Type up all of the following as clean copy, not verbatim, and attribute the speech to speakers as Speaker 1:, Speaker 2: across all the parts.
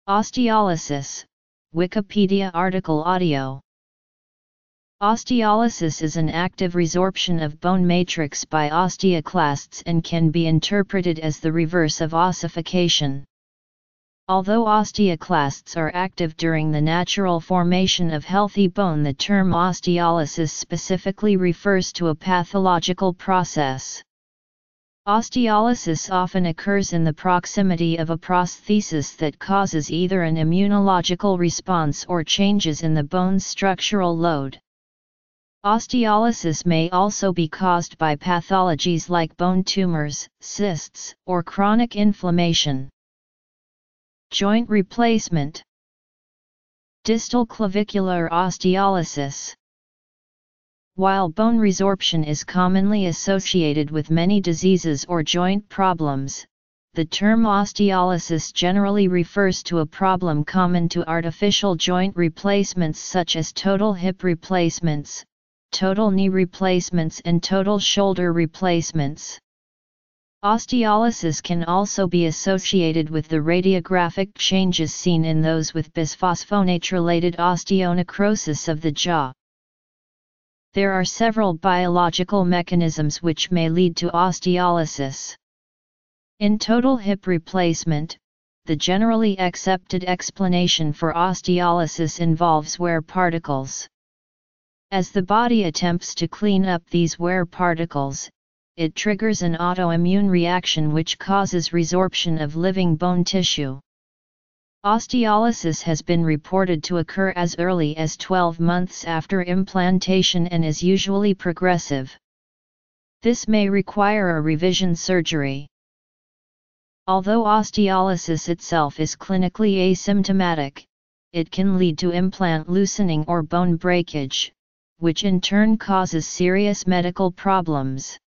Speaker 1: Osteolysis, Wikipedia article audio. Osteolysis is an active resorption of bone matrix by osteoclasts and can be interpreted as the reverse of ossification. Although osteoclasts are active during the natural formation of healthy bone, the term osteolysis specifically refers to a pathological process. Osteolysis often occurs in the proximity of a prosthesis that causes either an immunological response or changes in the bone's structural load. Osteolysis may also be caused by pathologies like bone tumors, cysts, or chronic inflammation. Joint replacement. Distal clavicular osteolysis. While bone resorption is commonly associated with many diseases or joint problems, the term osteolysis generally refers to a problem common to artificial joint replacements such as total hip replacements, total knee replacements, and total shoulder replacements. Osteolysis can also be associated with the radiographic changes seen in those with bisphosphonate-related osteonecrosis of the jaw. There are several biological mechanisms which may lead to osteolysis. In total hip replacement, the generally accepted explanation for osteolysis involves wear particles. As the body attempts to clean up these wear particles, it triggers an autoimmune reaction which causes resorption of living bone tissue. Osteolysis has been reported to occur as early as 12 months after implantation and is usually progressive. This may require a revision surgery. Although osteolysis itself is clinically asymptomatic, it can lead to implant loosening or bone breakage, which in turn causes serious medical problems.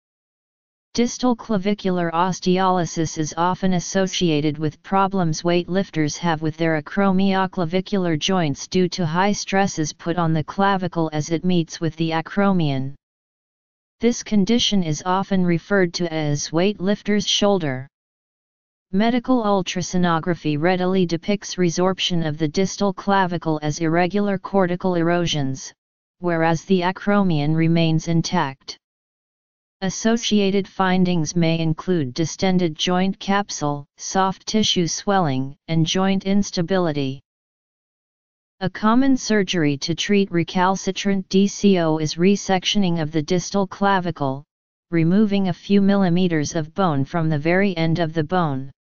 Speaker 1: Distal clavicular osteolysis is often associated with problems weightlifters have with their acromioclavicular joints due to high stresses put on the clavicle as it meets with the acromion. This condition is often referred to as weightlifter's shoulder. Medical ultrasonography readily depicts resorption of the distal clavicle as irregular cortical erosions, whereas the acromion remains intact. Associated findings may include distended joint capsule, soft tissue swelling, and joint instability. A common surgery to treat recalcitrant DCO is resectioning of the distal clavicle, removing a few millimeters of bone from the very end of the bone.